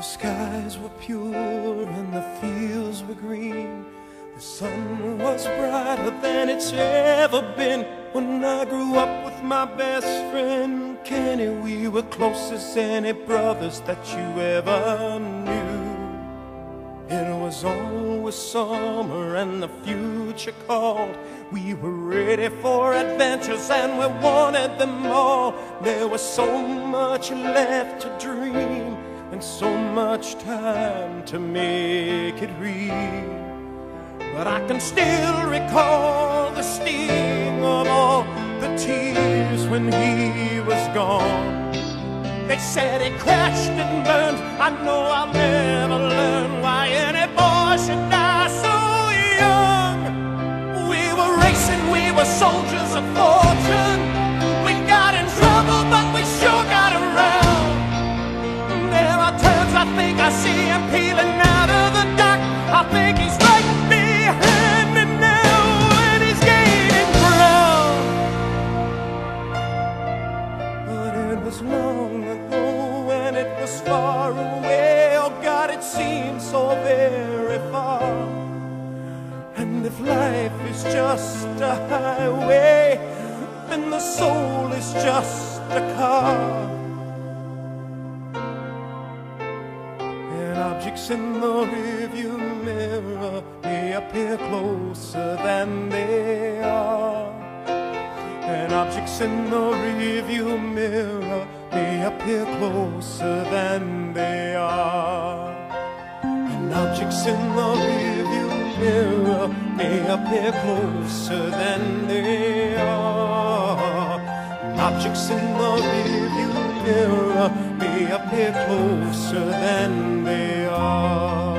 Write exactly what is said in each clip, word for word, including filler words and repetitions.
The skies were pure and the fields were green. The sun was brighter than it's ever been. When I grew up with my best friend Kenny, we were close as any brothers that you ever knew. It was always summer and the future called. We were ready for adventures and we wanted them all. There was so much left to dream and so much time to make it real. But I can still recall the sting of all the tears when he was gone. They said he crashed and burned. I know I'll never learn why any boy should die so young. We were racing, we were soldiers of fortune. We got in trouble, but we sure got around. There are times I think I see him peeling out of the dock. I think he's right behind me now, and he's gaining ground. But it was long ago, and it was far away. Oh God, it seems so very far. And if life is just a highway, then the soul is just a car. And objects in the rearview mirror may appear closer than they are. And objects in the rearview mirror may appear closer than they are. And objects in the rearview mirror may appear closer than they are. And objects in the rearview mirror may appear closer than they are.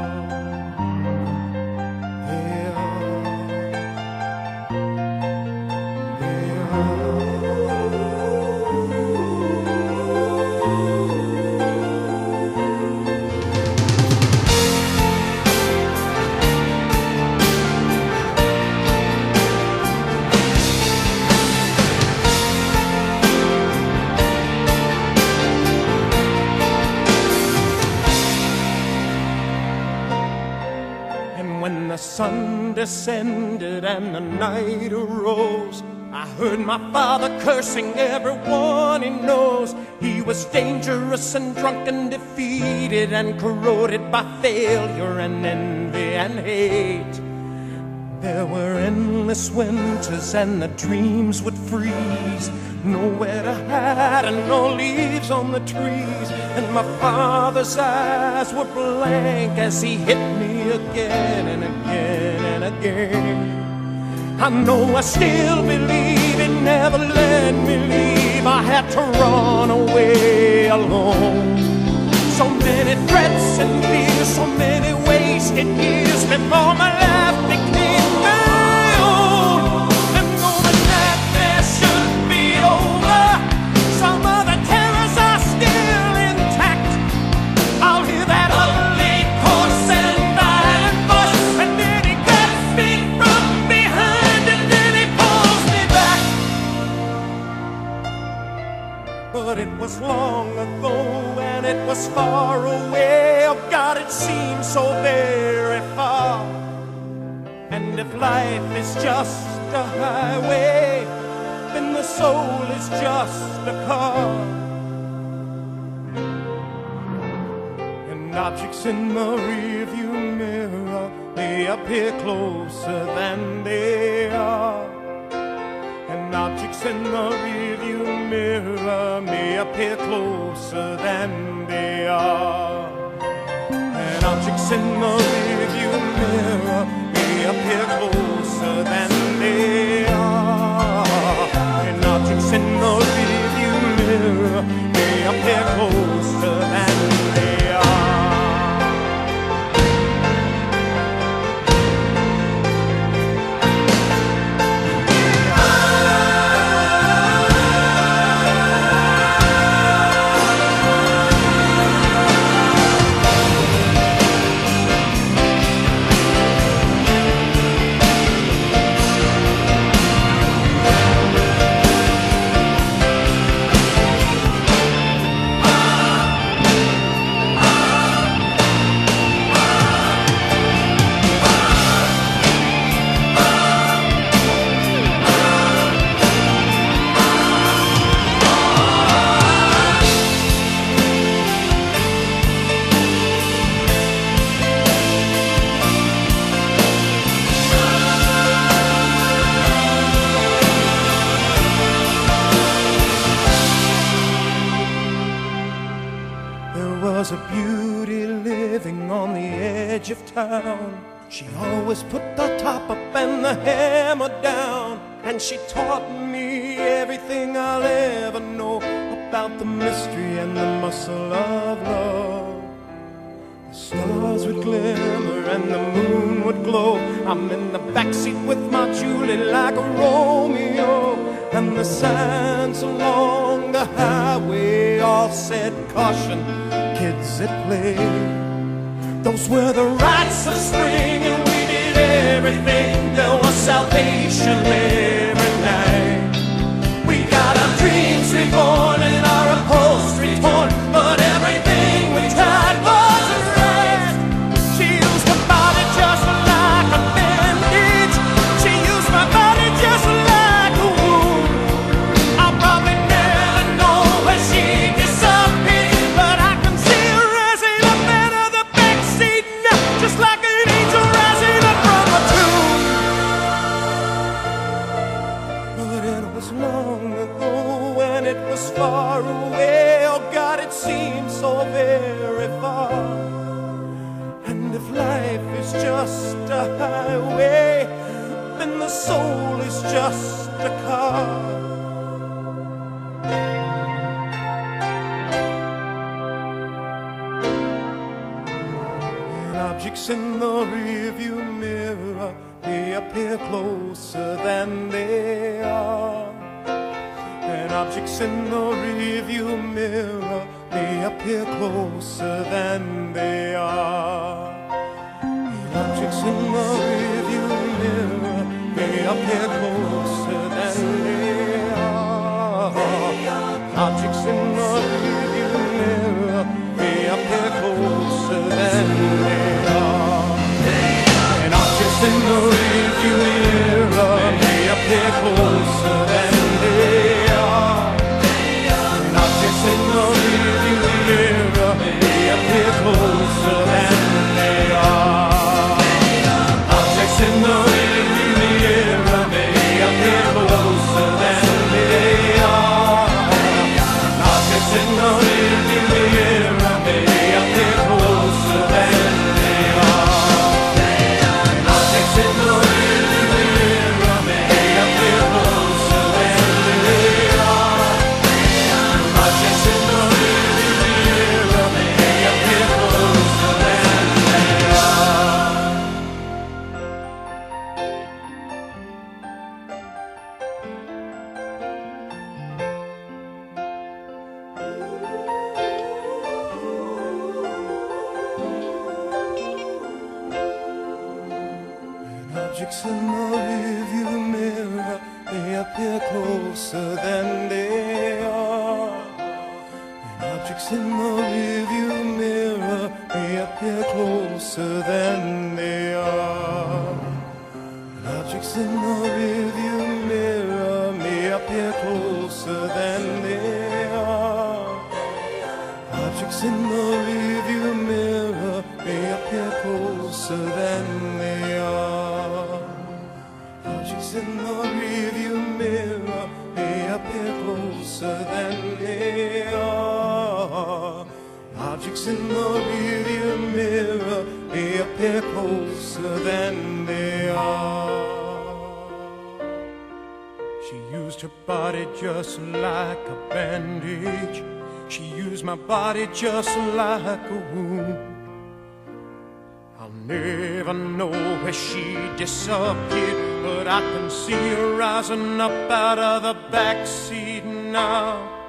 When the sun descended and the night arose, I heard my father cursing everyone he knows. He was dangerous and drunk and defeated and corroded by failure and envy and hate. There were endless winters and the dreams would freeze, nowhere to hide and no leaves on the trees. And my father's eyes were blank as he hit me again and again and again. I know I still believe he never let me leave. I had to run away alone. So many threats and fears, so many wasted years before my life became my own. And though the nightmare should be over, some of the terrors are still intact. I'll hear that ugly, coarse and violent voice, and then he grabs me from behind and then he pulls me back. But it was long ago and it was far away. Oh God, it seems so very far. And if life is just a highway, then the soul is just a car. And objects in the rearview mirror may appear closer than they are. And objects in the rearview mirror may appear closer than they are. And objects in the rearview mirror may appear closer than they are. And objects in the rearview mirror may appear closer than they are. was a beauty living on the edge of town. She always put the top up and the hammer down, and she taught me everything I'll ever know about the mystery and the muscle of love. The stars would glimmer and the moon would glow. I'm in the backseat with my Julie like a Romeo, and the signs along the highway all said caution, kids at play. Those were the rites of spring, and we did everything. There was salvation every night. We got our dreams reborn and our upholstery torn, but everything we tried wasn't right. She used her body just like a bandage. She used my body just like a wound. I'll probably never know where she disappeared, but I can see her rising up out of the backseat now, just like an angel rising up from a tomb. But it was long ago and it was far away. Oh God, it seems so very far. And if life is just a highway, then the soul is just a car. And objects in the rearview mirror, they appear closer than they are. And objects in the rearview mirror, they appear closer than they are. And objects in the rearview mirror, they appear closer than they are. Objects in the rearview mirror, they appear closer than they are. And objects in the rearview mirror, they appear closer than they are. And objects in the rearview mirror, they appear closer than they are. Objects in the rearview mirror, they appear closer than they are. Objects in the rearview mirror, they appear closer than they are. Objects in the rearview mirror, they appear closer than they are. Objects in the rearview mirror, they appear closer than they are. Objects in the rearview mirror, they appear closer than they are. And objects in the rearview mirror, they appear closer than they are. And objects in the rearview mirror may appear closer than they are. Objects in the rearview mirror may appear closer than they are. Objects in the rearview mirror may appear closer than they are. Objects in the rearview mirror may appear closer than they are. She used her body just like a bandage. She used my body just like a wound. I'll never know where she disappeared, but I can see her rising up out of the backseat now.